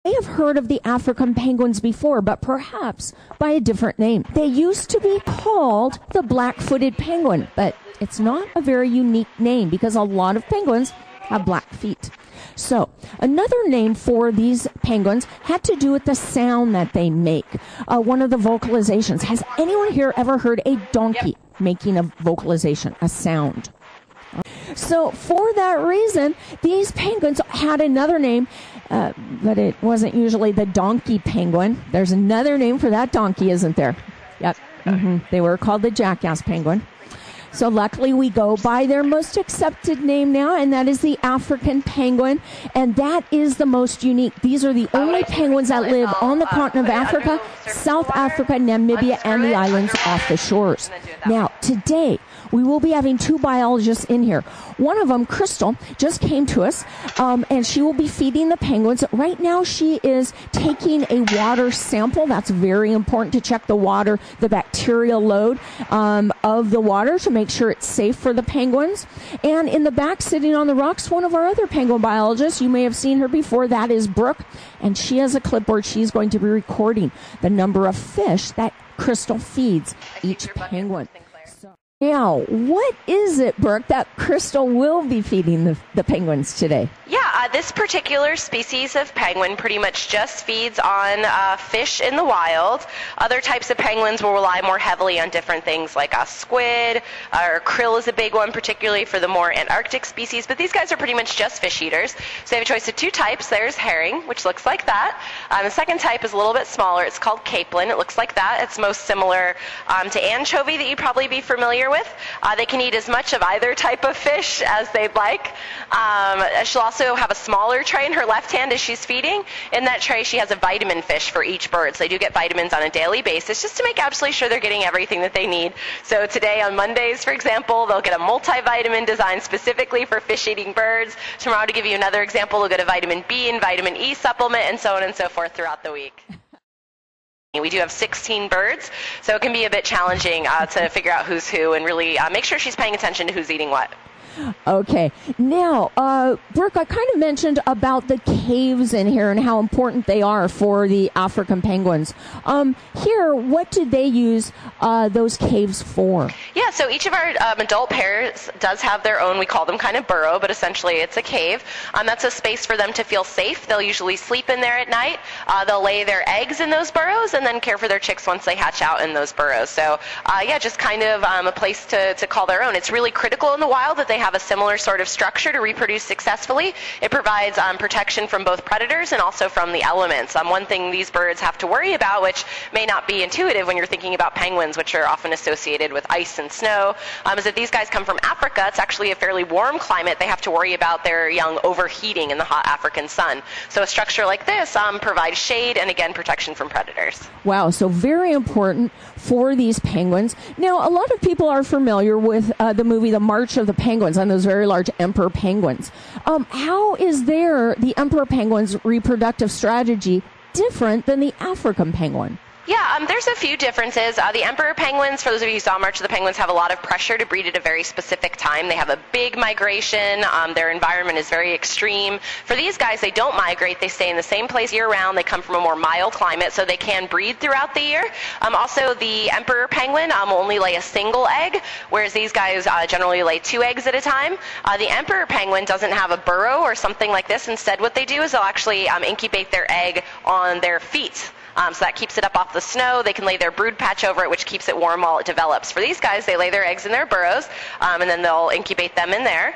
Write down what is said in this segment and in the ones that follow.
may have heard of the African penguins before, but perhaps by a different name. They used to be called the black-footed penguin, but it's not a very unique name because a lot of penguins have black feet. So, another name for these penguins had to do with the sound that they make. One of the vocalizations. Has anyone here ever heard a donkey making a vocalization, a sound? So, for that reason, these penguins had another name, but it wasn't usually the donkey penguin. There's another name for that donkey, isn't there? Yep. They were called the jackass penguin. So luckily we go by their most accepted name now, and that is the African penguin, and that is the most unique. These are the only penguins that live on the continent of Africa, South Africa, Namibia, and the islands off the shores. Now, today, we will be having two biologists in here. One of them, Crystal, just came to us, and she will be feeding the penguins. Right now, she is taking a water sample. That's very important to check the water, the bacterial load of the water to make sure it's safe for the penguins. And in the back, sitting on the rocks, one of our other penguin biologists, you may have seen her before, that is Brooke, and she has a clipboard. She's going to be recording the number of fish that Crystal feeds each penguin. Now, what is it, Brooke, that Crystal will be feeding the penguins today? Yeah, this particular species of penguin pretty much just feeds on fish in the wild. Other types of penguins will rely more heavily on different things like squid, or krill is a big one, particularly for the more Antarctic species. But these guys are pretty much just fish eaters. So they have a choice of two types. There's herring, which looks like that. The second type is a little bit smaller. It's called capelin. It looks like that. It's most similar to anchovy that you'd probably be familiar with. They can eat as much of either type of fish as they'd like. She'll also have a smaller tray in her left hand as she's feeding. In that tray, she has a vitamin fish for each bird. So they do get vitamins on a daily basis just to make absolutely sure they're getting everything that they need. So today on Mondays, for example, they'll get a multivitamin designed specifically for fish-eating birds. Tomorrow, to give you another example, they'll get a vitamin B and vitamin E supplement, and so on and so forth throughout the week. We do have 16 birds, so it can be a bit challenging to figure out who's who and really make sure she's paying attention to who's eating what. Okay. Now, Brooke, I kind of mentioned about the caves in here and how important they are for the African penguins. Here, what do they use those caves for? Yeah, so each of our adult pairs does have their own, we call them kind of burrow, but essentially it's a cave. That's a space for them to feel safe. They'll usually sleep in there at night. They'll lay their eggs in those burrows and then care for their chicks once they hatch out in those burrows. So, yeah, just kind of a place to call their own. It's really critical in the wild that they have a similar sort of structure to reproduce successfully. It provides protection from both predators and also from the elements. One thing these birds have to worry about, which may not be intuitive when you're thinking about penguins, which are often associated with ice and snow, is that these guys come from Africa. It's actually a fairly warm climate. They have to worry about their young overheating in the hot African sun. So a structure like this provides shade and, again, protection from predators. Wow, so very important for these penguins. Now, a lot of people are familiar with the movie The March of the Penguins on those very large emperor penguins. How is the emperor penguin's reproductive strategy different than the African penguin? Yeah, there's a few differences. The emperor penguins, for those of you who saw March of the Penguins, have a lot of pressure to breed at a very specific time. They have a big migration. Their environment is very extreme. For these guys, they don't migrate. They stay in the same place year-round. They come from a more mild climate, so they can breed throughout the year. Also, the emperor penguin will only lay a single egg, whereas these guys generally lay 2 eggs at a time. The emperor penguin doesn't have a burrow or something like this. Instead, what they do is they'll actually incubate their egg on their feet. So that keeps it up off the snow. They can lay their brood patch over it, which keeps it warm while it develops. For these guys, they lay their eggs in their burrows, and then they'll incubate them in there.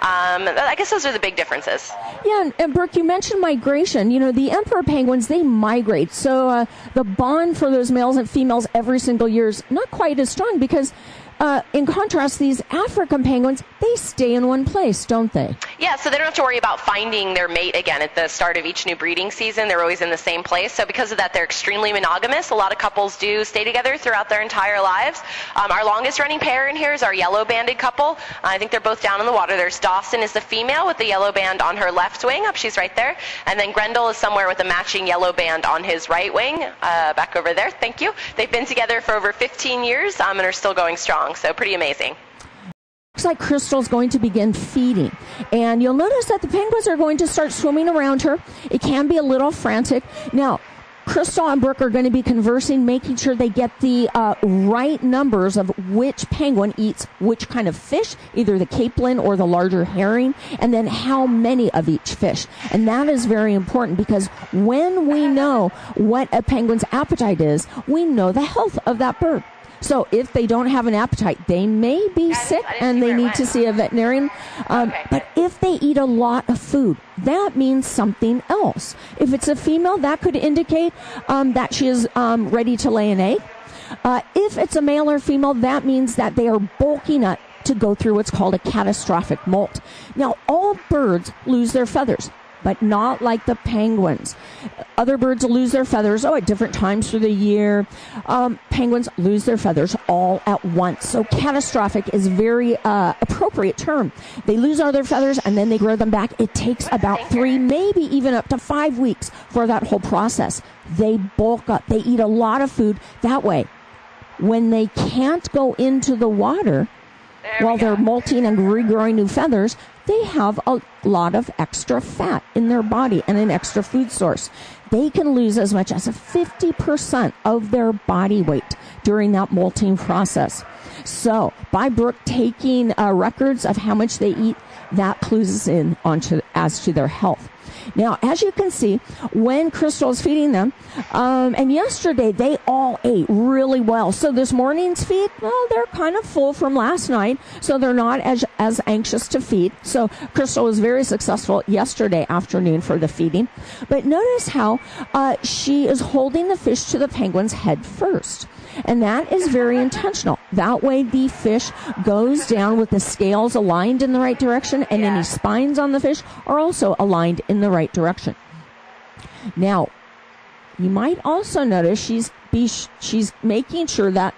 I guess those are the big differences. Yeah, and Brooke, you mentioned migration. You know, the emperor penguins, they migrate. So the bond for those males and females every single year is not quite as strong because in contrast, these African penguins, they stay in one place, don't they? Yeah, so they don't have to worry about finding their mate again at the start of each new breeding season. They're always in the same place. So because of that, they're extremely monogamous. A lot of couples do stay together throughout their entire lives. Our longest running pair in here is our yellow-banded couple. I think they're both down in the water. There's Dawson is the female with the yellow band on her left wing. She's right there. And then Grendel is somewhere with a matching yellow band on his right wing. Back over there. Thank you. They've been together for over 15 years and are still going strong. So pretty amazing. Looks like Crystal's going to begin feeding. And you'll notice that the penguins are going to start swimming around her. It can be a little frantic. Now, Crystal and Brooke are going to be conversing, making sure they get the right numbers of which penguin eats which kind of fish, either the capelin or the larger herring, and then how many of each fish. And that is very important because when we know what a penguin's appetite is, we know the health of that bird. So if they don't have an appetite, they may be sick and they need to see a veterinarian. But if they eat a lot of food, that means something else. If it's a female, that could indicate that she is ready to lay an egg. If it's a male or female, that means that they are bulking up to go through what's called a catastrophic molt. Now, all birds lose their feathers, but not like the penguins. Other birds lose their feathers, at different times through the year. Penguins lose their feathers all at once. So catastrophic is a very appropriate term. They lose all their feathers and then they grow them back. It takes about 3, maybe even up to 5 weeks for that whole process. They bulk up. They eat a lot of food. That way, when they can't go into the water while they're molting and regrowing new feathers, they have a lot of extra fat in their body and an extra food source. They can lose as much as 50% of their body weight during that molting process. So by Brooke taking records of how much they eat, that clues us in as to their health. Now, as you can see, when Crystal is feeding them, and yesterday they all ate really well. So this morning's feed, well, they're kind of full from last night, so they're not as anxious to feed. So Crystal was very successful yesterday afternoon for the feeding. But notice how she is holding the fish to the penguin's head first. And that is very intentional. That way the fish goes down with the scales aligned in the right direction, and any spines on the fish are also aligned in the right direction. Now, you might also notice she's making sure that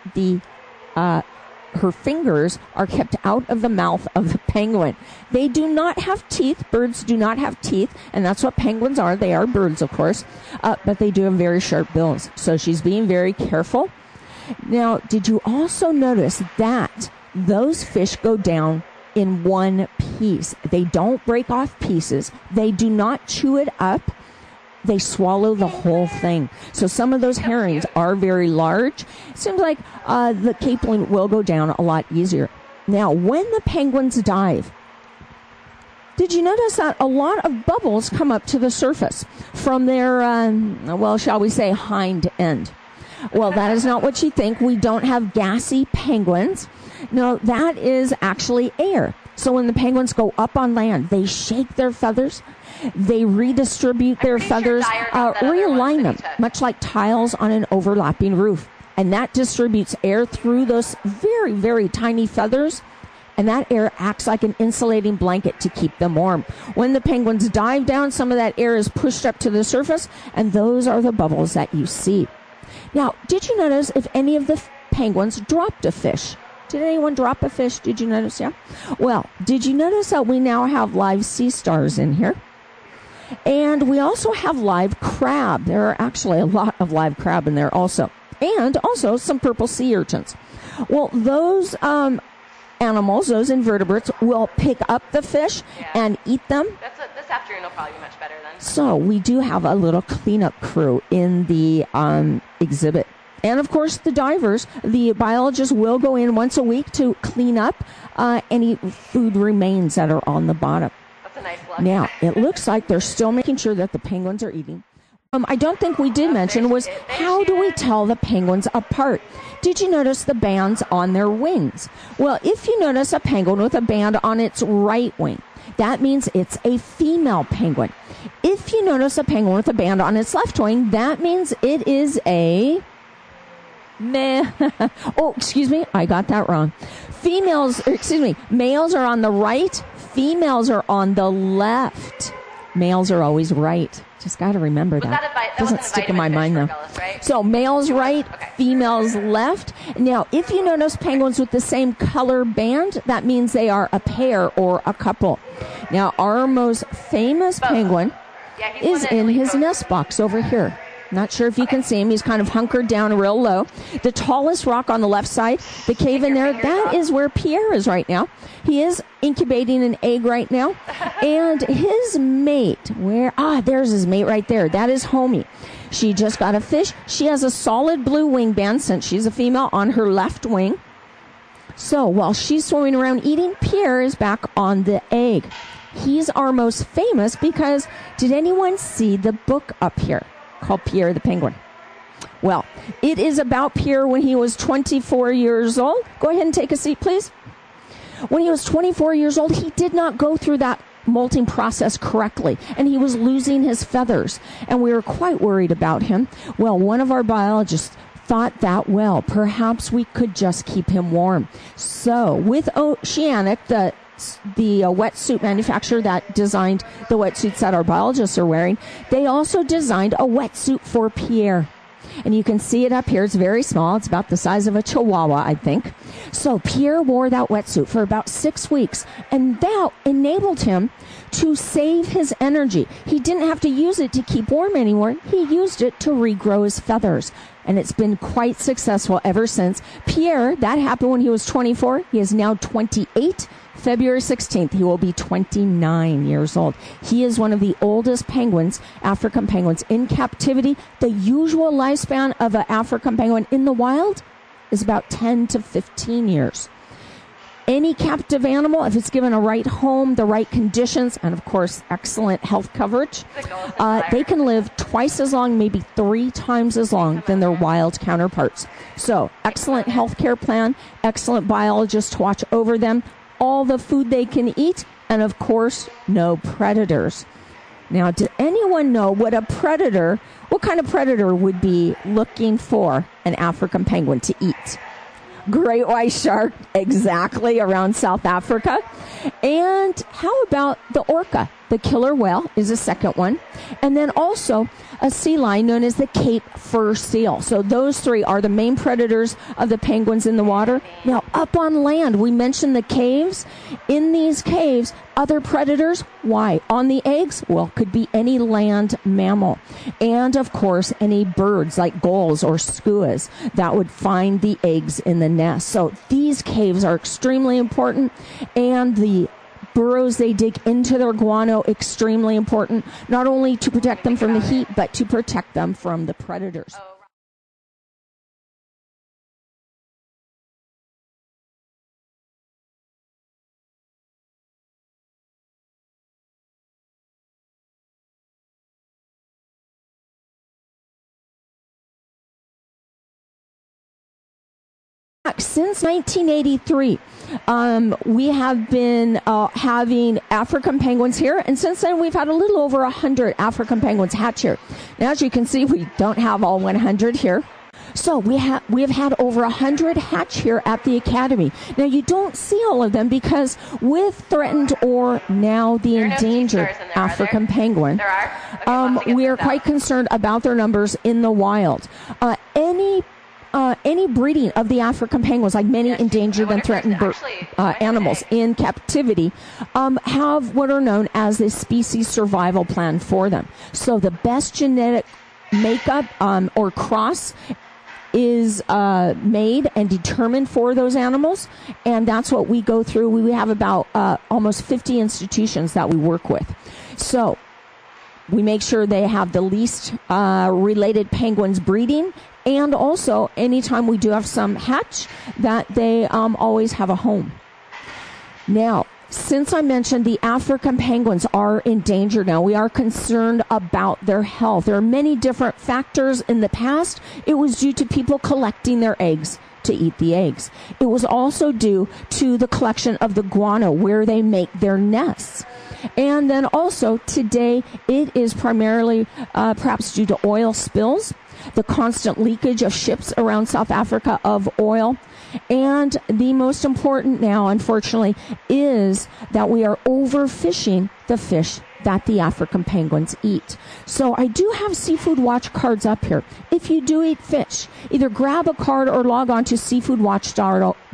her fingers are kept out of the mouth of the penguin. They do not have teeth. Birds do not have teeth, and that's what penguins are. They are birds, of course, but they do have very sharp bills. So she's being very careful. Now, did you also notice that those fish go down in one piece? They don't break off pieces. They do not chew it up. They swallow the whole thing. So some of those herrings are very large. It seems like the capelin will go down a lot easier. Now, when the penguins dive, did you notice that a lot of bubbles come up to the surface from their, shall we say, hind end? Well, that is not what you think. We don't have gassy penguins. No, that is actually air. So when the penguins go up on land, they shake their feathers, they redistribute their feathers, realign them, much like tiles on an overlapping roof. And that distributes air through those very, very tiny feathers. And that air acts like an insulating blanket to keep them warm. When the penguins dive down, some of that air is pushed up to the surface, and those are the bubbles that you see. Now, did you notice if any of the penguins dropped a fish? Did anyone drop a fish? Did you notice? Yeah. Well, did you notice that we now have live sea stars in here? And we also have live crab. There are actually a lot of live crab in there also. And also some purple sea urchins. Well, those animals, those invertebrates, will pick up the fish and eat them. This afternoon will probably be much better then. So we do have a little cleanup crew in the exhibit. And of course, the divers, the biologists will go in once a week to clean up any food remains that are on the bottom. That's a nice look. Now, it looks like they're still making sure that the penguins are eating. I don't think we did mention was how do we tell the penguins apart? Did you notice the bands on their wings? Well, if you notice a penguin with a band on its right wing, that means it's a female penguin. If you notice a penguin with a band on its left wing, that means it is a meh. Oh, excuse me, I got that wrong. Males are on the right, females are on the left. Males are always right. Just got to remember that. Doesn't stick in my mind though. Right? So males right, females left. Now, if you notice penguins with the same color band, that means they are a pair or a couple. Now, our most famous penguin is in his nest box over here. Not sure if you can see him. He's kind of hunkered down real low. The tallest rock on the left side, the cave in there, that is where Pierre is right now. He is incubating an egg right now. And his mate, there's his mate right there. That is Homie. She just got a fish. She has a solid blue wing band, since she's a female, on her left wing. So while she's swimming around eating, Pierre is back on the egg. He's our most famous because, did anyone see the book up here called Pierre the Penguin? Well, it is about Pierre when he was 24 years old. Go ahead and take a seat, please. When he was 24 years old, he did not go through that molting process correctly, and he was losing his feathers, and we were quite worried about him. Well, one of our biologists thought that, perhaps we could just keep him warm. So with Oceanic, the wetsuit manufacturer that designed the wetsuits that our biologists are wearing, they also designed a wetsuit for Pierre. And you can see it up here. It's very small. It's about the size of a chihuahua, I think. So Pierre wore that wetsuit for about 6 weeks, and that enabled him to save his energy. He didn't have to use it to keep warm anymore. He used it to regrow his feathers. And it's been quite successful ever since. Pierre, that happened when he was 24. He is now 28. February 16th, he will be 29 years old. He is one of the oldest penguins, African penguins, in captivity. The usual lifespan of an African penguin in the wild is about 10 to 15 years. Any captive animal, if it's given a right home, the right conditions, and of course, excellent health coverage, they can live twice as long, maybe 3 times as long than their wild counterparts. So, excellent health care plan, excellent biologists to watch over them, all the food they can eat, and of course, no predators. Now, does anyone know what kind of predator would be looking for an African penguin to eat? Great white shark, exactly, around South Africa. And how about the orca? The killer whale is a second one. And then also a sea lion known as the Cape fur seal. So those 3 are the main predators of the penguins in the water. Now, up on land, we mentioned the caves. In these caves, other predators, why? On the eggs? Well, could be any land mammal. And, of course, any birds like gulls or skuas that would find the eggs in the nest. So these caves are extremely important, and the burrows they dig into their guano, extremely important, not only to protect them from the heat, but to protect them from the predators. Since 1983, we have been having African penguins here, and since then we've had a little over 100 African penguins hatch here. Now, as you can see, we don't have all 100 here. So we have had over 100 hatch here at the Academy. Now, you don't see all of them because with threatened or now the endangered African penguin, we are quite concerned about their numbers in the wild. Any breeding of the African penguins, like many endangered and threatened animals in captivity, have what are known as the species survival plan for them. So the best genetic makeup or cross is made and determined for those animals, and that's what we go through. We have about almost 50 institutions that we work with. So we make sure they have the least related penguins breeding, and also anytime we do have some hatch, that they always have a home. Now, since I mentioned the African penguins are endangered now, we are concerned about their health. There are many different factors. In the past, it was due to people collecting their eggs to eat the eggs. It was also due to the collection of the guano where they make their nests. And then also today, it is primarily perhaps due to oil spills, the constant leakage of ships around South Africa of oil. And the most important now, unfortunately, is that we are overfishing the fish that the African penguins eat. So I do have Seafood Watch cards up here. If you do eat fish, either grab a card or log on to seafoodwatch.org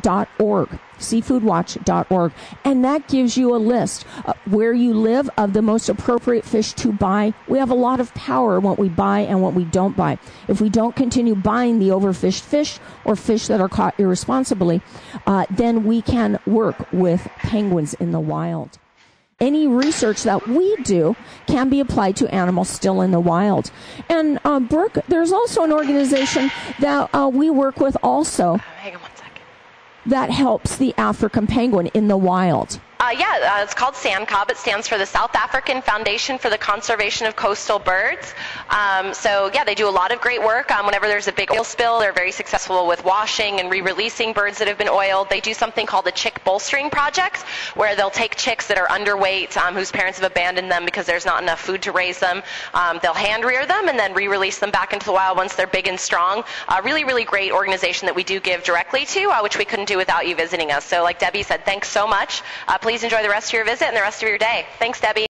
seafoodwatch.org. seafoodwatch.org, and that gives you a list where you live of the most appropriate fish to buy. We have a lot of power in what we buy and what we don't buy. If we don't continue buying the overfished fish or fish that are caught irresponsibly, then we can work with penguins in the wild. Any research that we do can be applied to animals still in the wild. And Brooke, there's also an organization that we work with also. Hang on one second. That helps the African penguin in the wild. It's called SANCCOB. It stands for the South African Foundation for the Conservation of Coastal Birds. They do a lot of great work. Whenever there's a big oil spill, they're very successful with washing and re-releasing birds that have been oiled. They do something called the Chick Bolstering Project, where they'll take chicks that are underweight, whose parents have abandoned them because there's not enough food to raise them. They'll hand rear them and then re-release them back into the wild once they're big and strong. Really, really great organization that we do give directly to, which we couldn't do without you visiting us. So like Debbie said, thanks so much. Please enjoy the rest of your visit and the rest of your day. Thanks, Debbie.